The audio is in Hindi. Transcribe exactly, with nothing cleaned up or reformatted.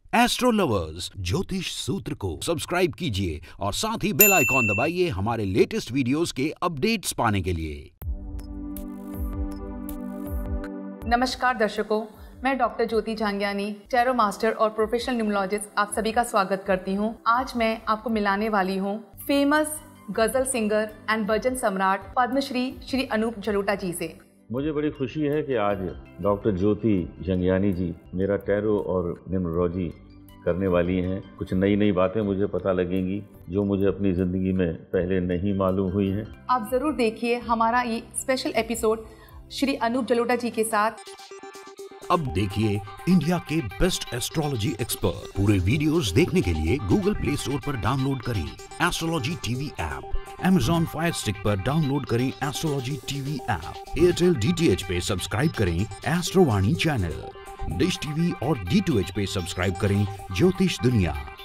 एस्ट्रो लवर्स ज्योतिष सूत्र को सब्सक्राइब कीजिए और साथ ही बेल आइकॉन दबाइए हमारे लेटेस्ट वीडियोस के अपडेट्स पाने के लिए। नमस्कार दर्शकों, मैं doctor Jyoti Jhangiani, tarot master और प्रोफेशनल न्यूमरोलॉजिस्ट आप सभी का स्वागत करती हूँ। आज मैं आपको मिलाने वाली हूँ फेमस गजल सिंगर एंड भजन सम्राट पद्मश्री श्री अनूप जलोटा जी से। मुझे बड़ी खुशी है कि आज डॉक्टर ज्योति झांगियानी जी मेरा टैरो और न्यूमरोलॉजी करने वाली हैं। कुछ नई नई बातें मुझे पता लगेंगी जो मुझे अपनी ज़िंदगी में पहले नहीं मालूम हुई हैं। आप ज़रूर देखिए हमारा ये स्पेशल एपिसोड श्री अनूप जलोटा जी के साथ। अब देखिए इंडिया के बेस्ट एस्ट्रोलॉजी एक्सपर्ट। पूरे वीडियोस देखने के लिए गूगल प्ले स्टोर पर डाउनलोड करें astrology TV app. Amazon fire stick पर डाउनलोड करें astrology TV app. Airtel DTH पे सब्सक्राइब करें एस्ट्रोवाणी चैनल। डिश टीवी और डी टू एच पे सब्सक्राइब करें ज्योतिष दुनिया।